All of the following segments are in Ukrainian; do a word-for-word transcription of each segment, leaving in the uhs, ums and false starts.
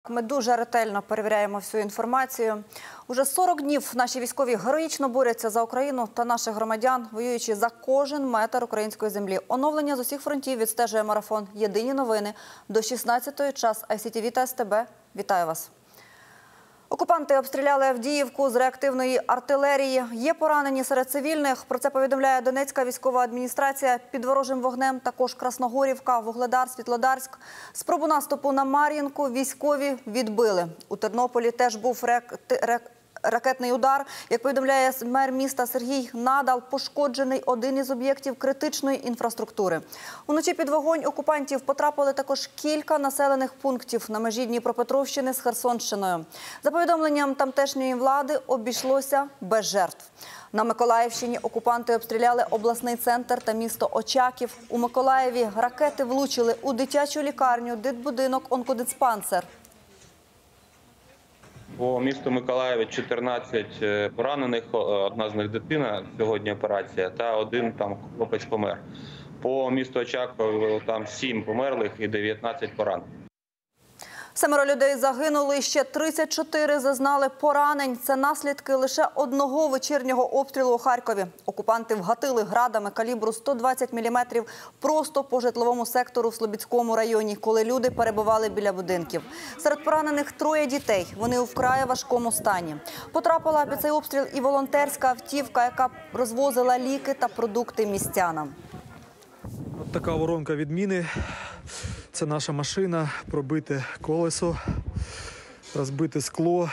Ми дуже ретельно перевіряємо всю інформацію. Уже сорок днів наші військові героїчно борються за Україну та наших громадян, воюючи за кожен метр української землі. Оновлення з усіх фронтів відстежує марафон «Єдині новини». До шістнадцятої час ай сі ті ві та ес те бе. Вітаю вас. Окупанти обстріляли Авдіївку з реактивної артилерії. Є поранені серед цивільних. Про це повідомляє Донецька військова адміністрація. Під ворожим вогнем також Красногорівка, Вугледар, Світлодарськ. Спробу наступу на Мар'їнку військові відбили. У Тернополі теж був рек... рек... ракетний удар. Як повідомляє мер міста Сергій Надал, пошкоджений один із об'єктів критичної інфраструктури. Уночі під вогонь окупантів потрапили також кілька населених пунктів на межі Дніпропетровщини з Херсонщиною. За повідомленням тамтешньої влади, обійшлося без жертв. На Миколаївщині окупанти обстріляли обласний центр та місто Очаків. У Миколаєві ракети влучили у дитячу лікарню, дитбудинок, онкодиспансер. По місту Миколаєві чотирнадцять поранених, одна з них дитина, сьогодні операція, та один там хлопець помер. По місту Очаків там сім померлих і дев'ятнадцять поранених. Семеро людей загинули, ще тридцять чотири зазнали поранень. Це наслідки лише одного вечірнього обстрілу у Харкові. Окупанти вгатили градами калібру сто двадцять міліметрів просто по житловому сектору в Слобідському районі, коли люди перебували біля будинків. Серед поранених троє дітей. Вони у вкрай важкому стані. Потрапила під цей обстріл і волонтерська автівка, яка розвозила ліки та продукти містянам. Ось така воронка від міни. Це наша машина, пробите колесо, розбите скло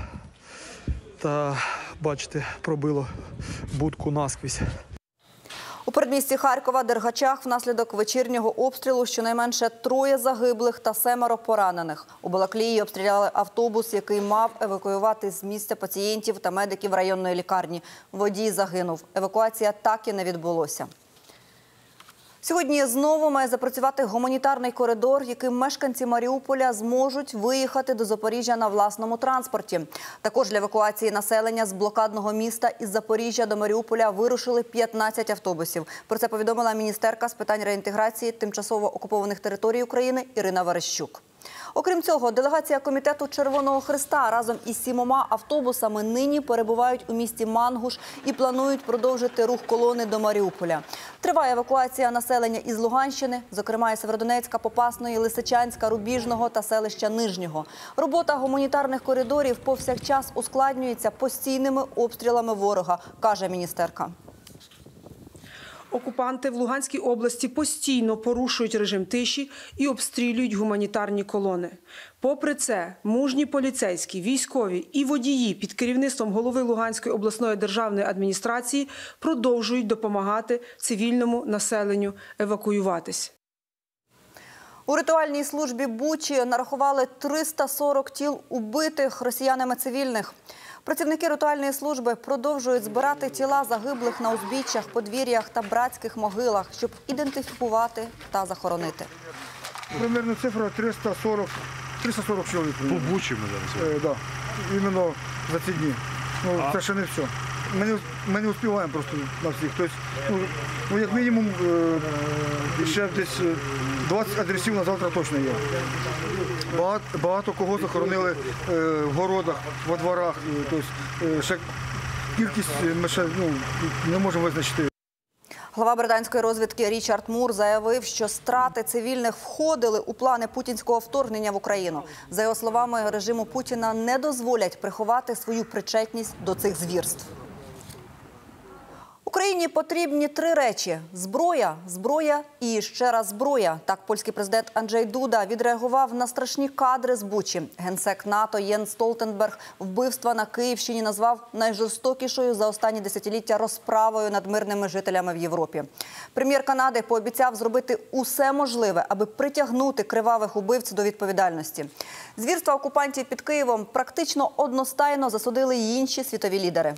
та, бачите, пробило будку насквозь. У передмісті Харкова, Дергачах, внаслідок вечірнього обстрілу щонайменше троє загиблих та семеро поранених. У Балаклії обстріляли автобус, який мав евакуювати з місця пацієнтів та медиків районної лікарні. Водій загинув. Евакуація так і не відбулося. Сьогодні знову має запрацювати гуманітарний коридор, яким мешканці Маріуполя зможуть виїхати до Запоріжжя на власному транспорті. Також для евакуації населення з блокадного міста із Запоріжжя до Маріуполя вирушили п'ятнадцять автобусів. Про це повідомила міністерка з питань реінтеграції тимчасово окупованих територій України Ірина Верещук. Окрім цього, делегація комітету Червоного Хреста разом із сімома автобусами нині перебувають у місті Мангуш і планують продовжити рух колони до Маріуполя. Триває евакуація населення із Луганщини, зокрема із Сєвєродонецька, Попасної, Лисичанська, Рубіжного та селища Нижнього. Робота гуманітарних коридорів повсякчас ускладнюється постійними обстрілами ворога, каже міністерка. Окупанти в Луганській області постійно порушують режим тиші і обстрілюють гуманітарні колони. Попри це, мужні поліцейські, військові і водії під керівництвом голови Луганської обласної державної адміністрації продовжують допомагати цивільному населенню евакуюватись. У ритуальній службі Бучі нарахували триста сорок тіл убитих росіянами цивільних. Працівники ритуальної служби продовжують збирати тіла загиблих на узбіччях, подвір'ях та братських могилах, щоб ідентифікувати та захоронити. Примерно цифра триста сорок, триста сорок чоловік. По Бучі ми зараз? Так, да. Іменно за ці дні. Ну, це ще не все. Ми не, ми не успіваємо просто на всіх. Тобто, ну, ну, як мінімум, е, ще десь двадцять адресів на завтра точно є. Багато, багато кого захоронили е, в городах, во дворах. Тобто, е, ще кількість ми ще ну, не можемо визначити. Глава британської розвідки Річард Мур заявив, що страти цивільних входили у плани путінського вторгнення в Україну. За його словами, режиму Путіна не дозволять приховати свою причетність до цих звірств. Україні потрібні три речі – зброя, зброя і ще раз зброя. Так польський президент Анджей Дуда відреагував на страшні кадри з Бучі. Генсек НАТО Єнс Столтенберг вбивства на Київщині назвав найжорстокішою за останні десятиліття розправою над мирними жителями в Європі. Прем'єр Канади пообіцяв зробити усе можливе, аби притягнути кривавих убивць до відповідальності. Звірства окупантів під Києвом практично одностайно засудили й інші світові лідери.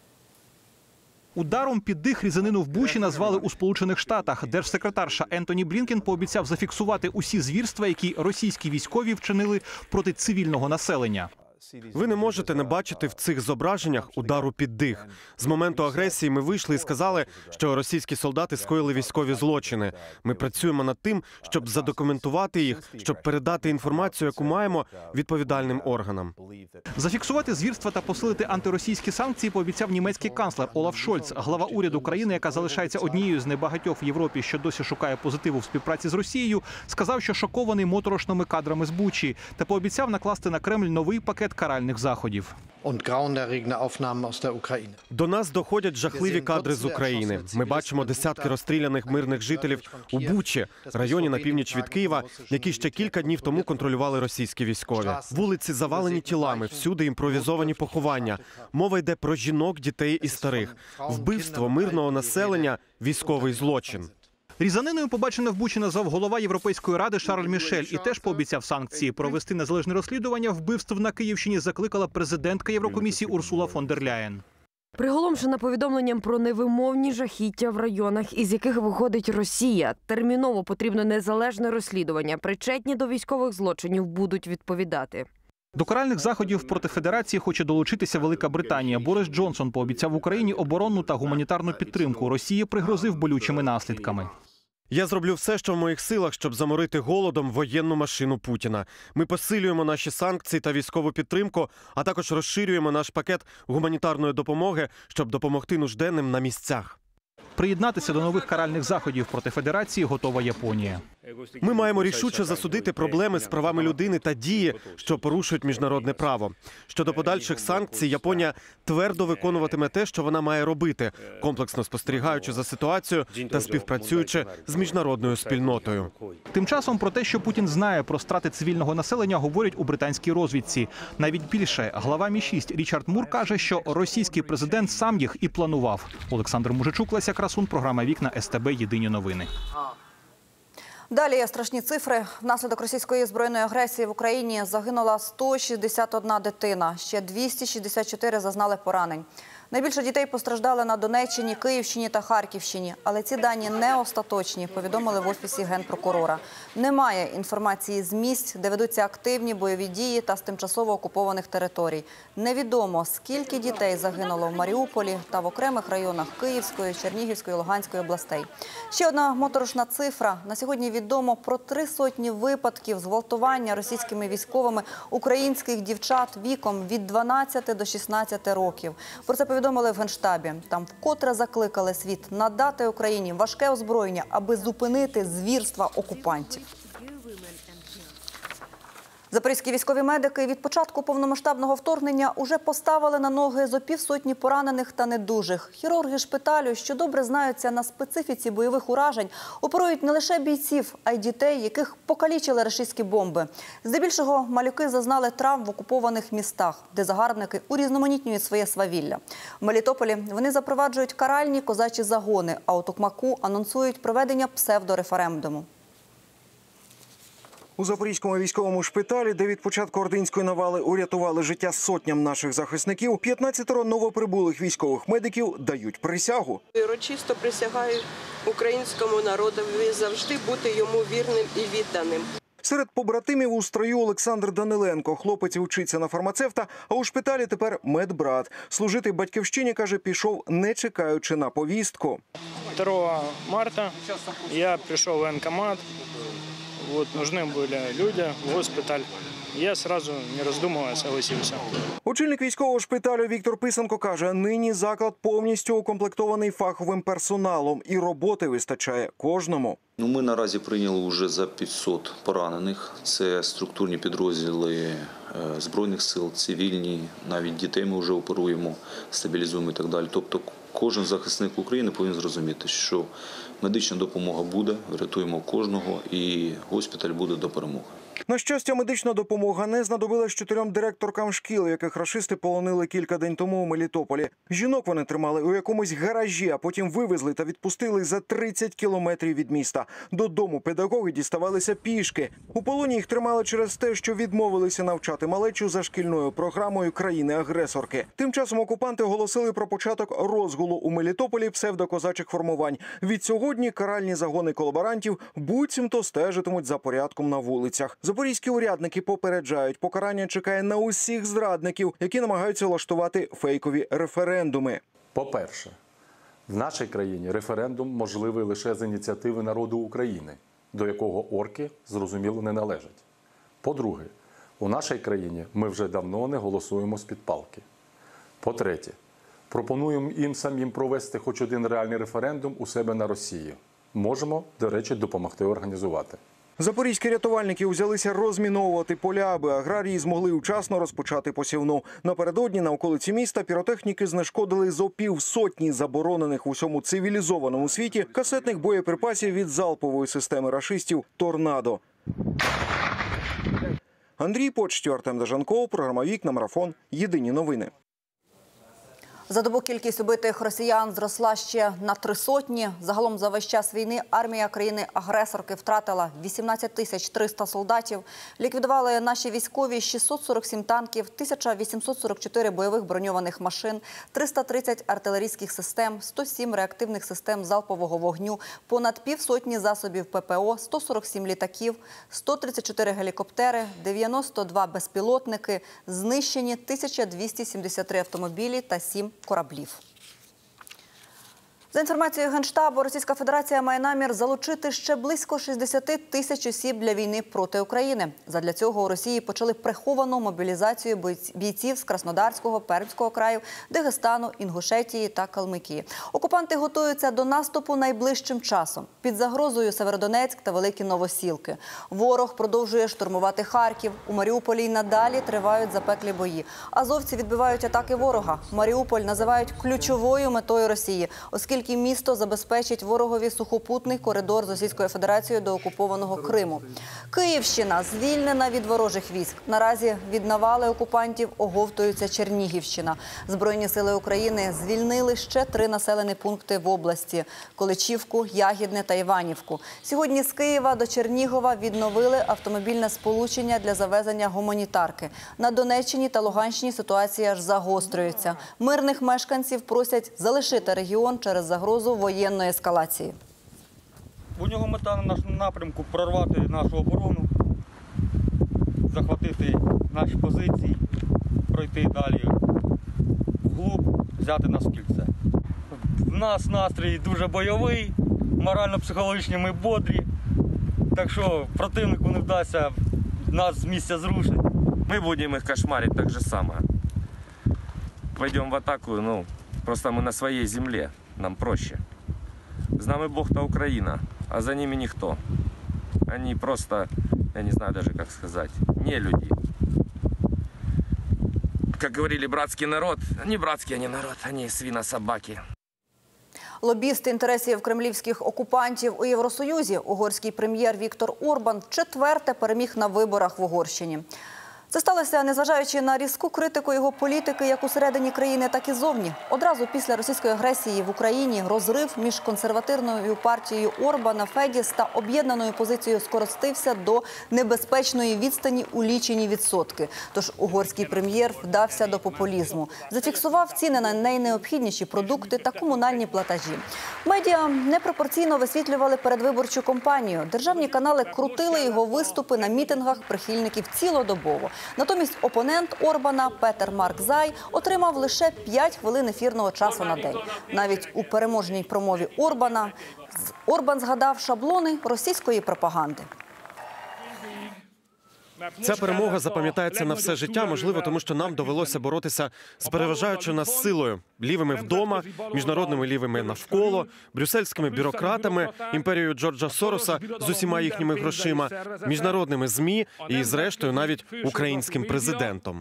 Ударом під дих різанину в Бучі назвали у Сполучених Штатах. Держсекретарша Ентоні Блінкен пообіцяв зафіксувати усі звірства, які російські військові вчинили проти цивільного населення. Ви не можете не бачити в цих зображеннях удару під дих. З моменту агресії ми вийшли і сказали, що російські солдати скоїли військові злочини. Ми працюємо над тим, щоб задокументувати їх, щоб передати інформацію, яку маємо, відповідальним органам. Зафіксувати звірства та посилити антиросійські санкції пообіцяв німецький канцлер Олаф Шольц, глава уряду країни, яка залишається однією з небагатьох в Європі, що досі шукає позитиву в співпраці з Росією, сказав, що шокований моторошними кадрами з Бучі та пообіцяв накласти на Кремль новий пакет каральних заходів. До нас доходять жахливі кадри з України. Ми бачимо десятки розстріляних мирних жителів у Бучі, районі на північ від Києва, які ще кілька днів тому контролювали російські військові. Вулиці завалені тілами, всюди імпровізовані поховання. Мова йде про жінок, дітей і старих. Вбивство мирного населення – військовий злочин. Різаниною побачене в Бучі назвав голова Європейської ради Шарль Мішель і теж пообіцяв санкції. Провести незалежне розслідування вбивств на Київщині закликала президентка Єврокомісії Урсула фон дер Ляєн. Приголомшена повідомленням про невимовні жахіття в районах, із яких виходить Росія. Терміново потрібно незалежне розслідування. Причетні до військових злочинів будуть відповідати. До каральних заходів проти Федерації хоче долучитися Велика Британія. Борис Джонсон пообіцяв Україні оборонну та гуманітарну підтримку. Росії пригрозив болючими наслідками. Я зроблю все, що в моїх силах, щоб заморити голодом воєнну машину Путіна. Ми посилюємо наші санкції та військову підтримку, а також розширюємо наш пакет гуманітарної допомоги, щоб допомогти нужденним на місцях. Приєднатися до нових каральних заходів проти Федерації готова Японія. Ми маємо рішуче засудити проблеми з правами людини та дії, що порушують міжнародне право. Щодо подальших санкцій, Японія твердо виконуватиме те, що вона має робити, комплексно спостерігаючи за ситуацією та співпрацюючи з міжнародною спільнотою. Тим часом про те, що Путін знає про страти цивільного населення, говорять у британській розвідці. Навіть більше, глава Мі шість Річард Мур каже, що російський президент сам їх і планував. Олександр Мужичук, Леся Красун, програма «Вікна», Ес Те Бе, Єдині новини. Далі є страшні цифри. Внаслідок російської збройної агресії в Україні загинула сто шістдесят одна дитина. Ще двісті шістдесят чотири зазнали поранень. Найбільше дітей постраждали на Донеччині, Київщині та Харківщині. Але ці дані не остаточні, повідомили в Офісі Генпрокурора. Немає інформації з місць, де ведуться активні бойові дії та з тимчасово окупованих територій. Невідомо, скільки дітей загинуло в Маріуполі та в окремих районах Київської, Чернігівської, Луганської областей. Ще одна моторошна цифра. На сьогодні відомо про три сотні випадків зґвалтування російськими військовими українських дівчат віком від дванадцяти до шістнадцяти років. Про це повідомили в Генштабі. Там вкотре закликали світ надати Україні важке озброєння, аби зупинити звірства окупантів. Запорізькі військові медики від початку повномасштабного вторгнення уже поставили на ноги зо півсотні поранених та недужих. Хірурги шпиталю, що добре знаються на специфіці бойових уражень, оперують не лише бійців, а й дітей, яких покалічили рашистські бомби. Здебільшого малюки зазнали травм в окупованих містах, де загарбники урізноманітнюють своє свавілля. В Мелітополі вони запроваджують каральні козачі загони, а у Токмаку анонсують проведення псевдореферендуму. У Запорізькому військовому шпиталі, де від початку ординської навали урятували життя сотням наших захисників, п'ятнадцятеро новоприбулих військових медиків дають присягу. Урочисто присягаю українському народові завжди бути йому вірним і відданим. Серед побратимів у строю Олександр Даниленко. Хлопець вчиться на фармацевта, а у шпиталі тепер медбрат. Служити батьківщині, каже, пішов, не чекаючи на повістку. другого марта я прийшов в воєнкомат. Вот, нужны были люди в госпиталь. Я сразу, не роздумывая, согласився. Очільник військового шпиталю Віктор Писанко каже, нині заклад повністю укомплектований фаховим персоналом і роботи вистачає кожному. Ну, ми наразі прийняли вже за п'ятсот поранених. Це структурні підрозділи Збройних сил, цивільні, навіть дітей ми вже оперуємо, стабілізуємо і так далі. Тобто кожен захисник України повинен зрозуміти, що медична допомога буде, врятуємо кожного і госпіталь буде до перемоги. На щастя, медична допомога не знадобилась чотирьом директоркам шкіл, яких рашисти полонили кілька день тому у Мелітополі. Жінок вони тримали у якомусь гаражі, а потім вивезли та відпустили за тридцять кілометрів від міста. Додому педагоги діставалися пішки. У полоні їх тримали через те, що відмовилися навчати малечу за шкільною програмою країни-агресорки. Тим часом окупанти оголосили про початок розгулу у Мелітополі псевдокозачих формувань. Від сьогодні каральні загони колаборантів буцімто стежитимуть за порядком на вулицях. Запорізькі урядники попереджають, покарання чекає на усіх зрадників, які намагаються влаштувати фейкові референдуми. По-перше, в нашій країні референдум можливий лише з ініціативи народу України, до якого орки, зрозуміло, не належать. По-друге, у нашій країні ми вже давно не голосуємо з-під палки. По-третє, пропонуємо їм самим провести хоч один реальний референдум у себе на Росії. Можемо, до речі, допомогти організувати. Запорізькі рятувальники узялися розміновувати поля, аби аграрії змогли вчасно розпочати посівну. Напередодні на околиці міста піротехніки знешкодили зо півсотні заборонених в усьому цивілізованому світі касетних боєприпасів від залпової системи рашистів «Торнадо». Андрій Почтів, Артем Дежанков, програма «Вікна», Марафон. Єдині новини. За добу кількість убитих росіян зросла ще на три сотні. Загалом за весь час війни армія країни-агресорки втратила вісімнадцять тисяч триста солдатів. Ліквідували наші військові шістсот сорок сім танків, тисяча вісімсот сорок чотири бойових броньованих машин, триста тридцять артилерійських систем, сто сім реактивних систем залпового вогню, понад півсотні засобів ППО, сто сорок сім літаків, сто тридцять чотири гелікоптери, дев'яносто два безпілотники, знищені тисяча двісті сімдесят три автомобілі та сім кораблів. За інформацією Генштабу, Російська Федерація має намір залучити ще близько шістдесят тисяч осіб для війни проти України. Задля цього у Росії почали приховану мобілізацію бійців з Краснодарського, Пермського краю, Дагестану, Інгушетії та Калмикії. Окупанти готуються до наступу найближчим часом. Під загрозою Северодонецьк та Великі Новосілки. Ворог продовжує штурмувати Харків. У Маріуполі й надалі тривають запеклі бої. Азовці відбивають атаки ворога. Маріуполь називають ключовою метою Росії, оскільки місто забезпечить ворогові сухопутний коридор з Російською Федерацією до окупованого Криму. Київщина звільнена від ворожих військ. Наразі від навали окупантів оговтується Чернігівщина. Збройні сили України звільнили ще три населені пункти в області – Количівку, Ягідне та Іванівку. Сьогодні з Києва до Чернігова відновили автомобільне сполучення для завезення гуманітарки. На Донеччині та Луганщині ситуація аж загострюється. Мирних мешканців просять залишити регіон через загрозу воєнної ескалації. У нього мета на нашому напрямку – прорвати нашу оборону, захватити наші позиції, пройти далі вглуб, взяти нас в кільце. У нас настрій дуже бойовий, морально-психологічно ми бодрі, так що противнику не вдасться нас з місця зрушити. Ми будемо їх кошмарити так же само. Пойдемо в атаку, ну, просто ми на своїй землі. Нам проще. З нами Бог та Україна, а за ними ніхто. Они просто, я не знаю даже как сказать, не люди. Как говорили, братский народ, не братский они народ, они свинособаки. Лобіст інтересів кремлівських окупантів у Євросоюзі, угорський прем'єр Віктор Орбан, четверте переміг на виборах в Угорщині. Це сталося, незважаючи на різку критику його політики як усередині країни, так і зовні. Одразу після російської агресії в Україні розрив між консервативною партією Орбана Федіс та об'єднаною позицією скоротився до небезпечної відстані у лічені відсотки. Тож угорський прем'єр вдався до популізму. Зафіксував ціни на найнеобхідніші продукти та комунальні платежі. Медіа непропорційно висвітлювали передвиборчу кампанію. Державні канали крутили його виступи на мітингах прихильників цілодобово. Натомість опонент Орбана Петер Маркзай отримав лише п'ять хвилин ефірного часу на день. Навіть у переможній промові Орбана Орбан згадав шаблони російської пропаганди. Ця перемога запам'ятається на все життя, можливо, тому що нам довелося боротися з переважаючою нас силою. Лівими вдома, міжнародними лівими навколо, брюссельськими бюрократами, імперією Джорджа Сороса з усіма їхніми грошима, міжнародними ЗМІ і, зрештою, навіть українським президентом.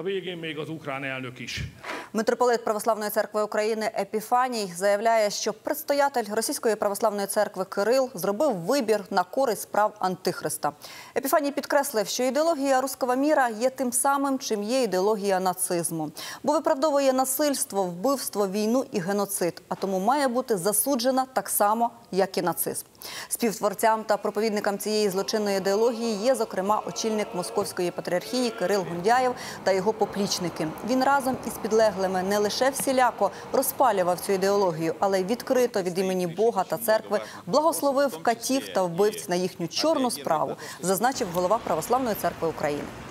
Митрополит Православної церкви України Епіфаній заявляє, що предстоятель Російської Православної церкви Кирил зробив вибір на користь справ Антихриста. Епіфаній підкреслив, що ідеологія руського міра є тим самим, чим є ідеологія нацизму. Бо виправдовує насильство, вбивство, війну і геноцид, а тому має бути засуджена так само, як і нацизм. Співтворцям та проповідникам цієї злочинної ідеології є, зокрема, очільник Московської патріархії Кирил Гундяєв та його поплічники. Він разом із підлеглими не лише всіляко розпалював цю ідеологію, але й відкрито від імені Бога та церкви благословив катів та вбивць на їхню чорну справу, зазначив голова Православної церкви України.